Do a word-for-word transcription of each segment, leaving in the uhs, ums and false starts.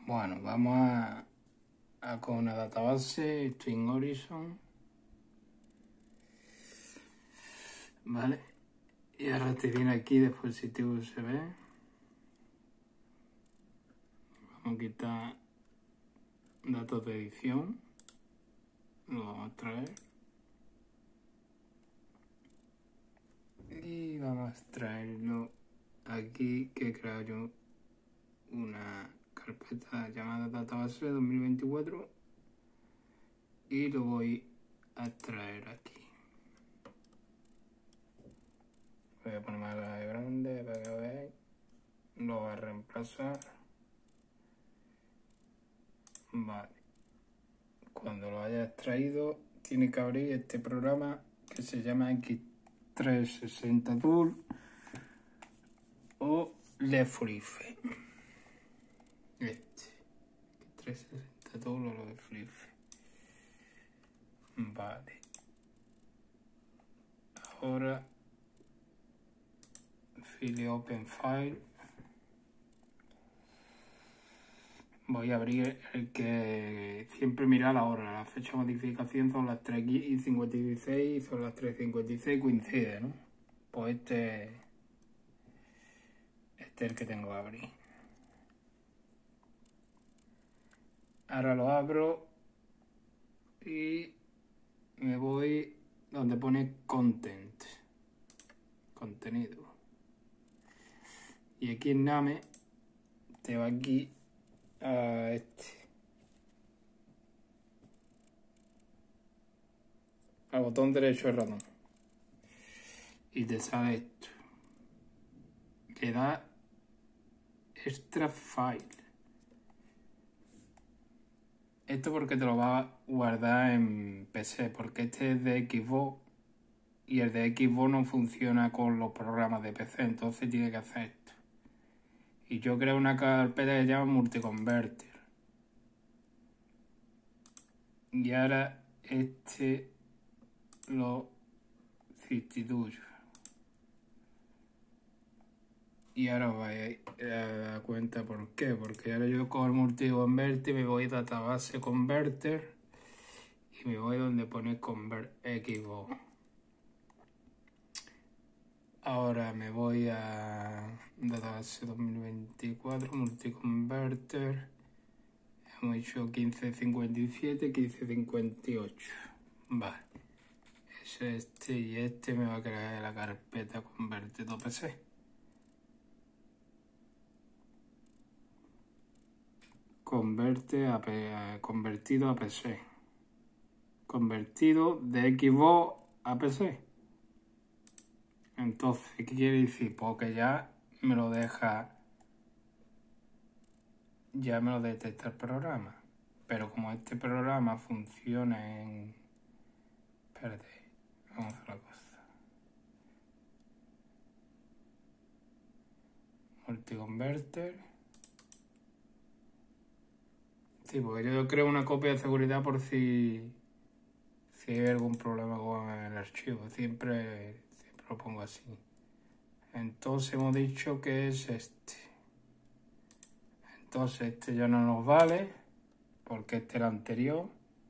Bueno, vamos a, a con una database, String Horizon. Vale. Y ahora te viene aquí dispositivo U S B. Vamos a quitar datos de edición. Lo vamos a traer. Y vamos a extraerlo aquí, que he creado yo una carpeta llamada database dos mil veinticuatro y lo voy a extraer aquí. Voy a poner más grande para que veáis. Lo voy a reemplazar. Vale. Cuando lo haya extraído, tiene que abrir este programa que se llama X trescientos sesenta Tool o Lefrife. Este. X trescientos sesenta Tool o Lefrife. Vale. Ahora, file Open File. Voy a abrir el que siempre mira la hora. La fecha de modificación son las tres y cincuenta y seis, son las tres y cincuenta y seis, coincide, ¿no? Pues este, este es el que tengo que abrir. Ahora lo abro y me voy donde pone Content, contenido. Y aquí en Name te va aquí a este, al botón derecho del ratón, y te sale esto. Le da Extra File. Esto porque te lo va a guardar en P C, porque este es de Xbox y el de Xbox no funciona con los programas de P C, entonces tiene que hacer esto. Y yo creo una carpeta que se llama Multiconverter. Y ahora este lo sustituyo. Y ahora os vais a dar cuenta por qué. Porque ahora yo cojo el Multiconverter y me voy a Database Converter y me voy donde pone Convert Xbox. Ahora me voy a Database dos mil veinticuatro, Multiconverter. Hemos hecho quince cincuenta y siete, quince cincuenta y ocho. Vale. Es este y este me va a crear la carpeta Convertido P C. Converte a P convertido a P C. Convertido de Xbox a P C. Entonces, ¿qué quiere decir? Porque ya me lo deja, ya me lo detecta el programa. Pero como este programa funciona en... Espérate, vamos a hacer la cosa. Multiconverter. Sí, porque yo creo una copia de seguridad por si, si hay algún problema con el archivo. Siempre, siempre lo pongo así. Entonces hemos dicho que es este. Entonces este ya no nos vale, porque este era anterior.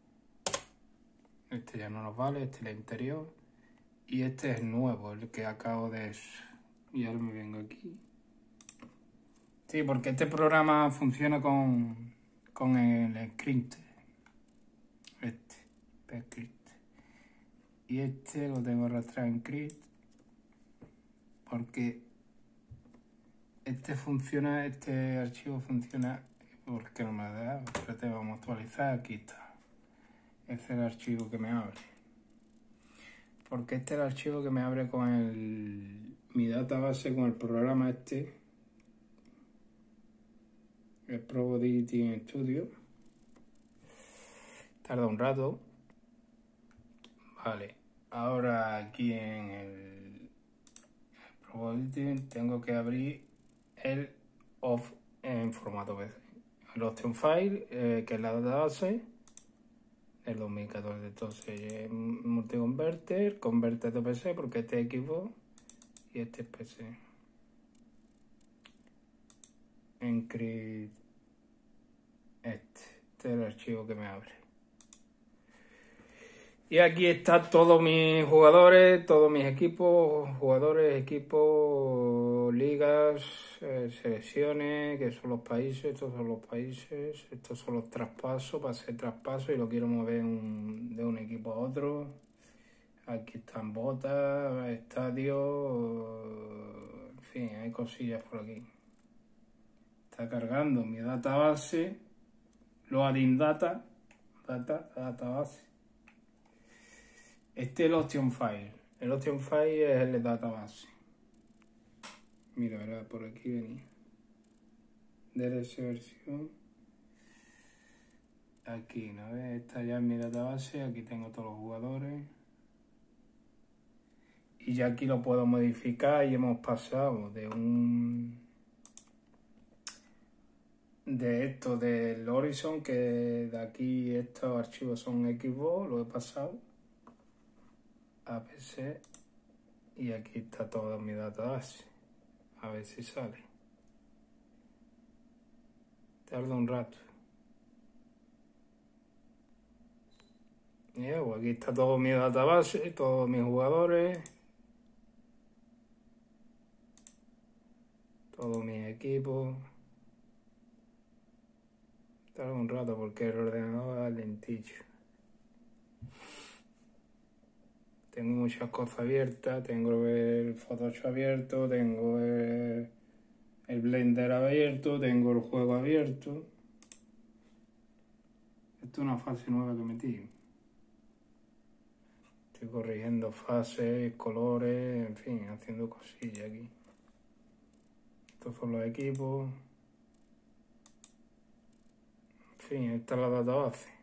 Este ya no nos vale, este es el anterior. Y este es el nuevo, el que acabo de eso. Y ahora me vengo aquí. Sí, porque este programa funciona con, con el script. Este, script. Y este lo tengo arrastrado en script. Porque este funciona, este archivo funciona. ¿Por qué no me da? Espérate, vamos a actualizar. Aquí está. Este es el archivo que me abre. Porque este es el archivo que me abre con el, mi database, con el programa este. El Probability Studio. Tarda un rato. Vale. Ahora aquí en el Probability tengo que abrir el of en formato P C. El Option File, eh, que es la database del dos mil catorce. Entonces, Multiconverter, Converter de P C, porque este es Xbox y este es P C. Encrypt Este, este es el archivo que me abre. Y aquí están todos mis jugadores, todos mis equipos, jugadores, equipos, ligas, eh, selecciones, que son los países, estos son los países, estos son los traspasos, para hacer traspasos y lo quiero mover un, de un equipo a otro. Aquí están botas, estadios, en fin, hay cosillas por aquí. Está cargando mi database, loading data, data, database. Este es el Option File. El Option File es el database. Mira, ¿verdad? Por aquí venía. De esa versión. Aquí, ¿no ves? Está ya en mi database. Aquí tengo todos los jugadores. Y ya aquí lo puedo modificar y hemos pasado de un... de esto del Horizon, que de aquí estos archivos son Xbox, lo he pasado a P C y aquí está todo mi database. A ver si sale. Tarda un rato. Y pues aquí está todo mi database, todos mis jugadores, todos mis equipos. Tarda un rato porque el ordenador es lentillo. Tengo muchas cosas abiertas, tengo el Photoshop abierto, tengo el, el Blender abierto, tengo el juego abierto. Esto es una fase nueva que metí. Estoy corrigiendo fases, colores, en fin, haciendo cosillas aquí. Estos son los equipos. En fin, esta es la database.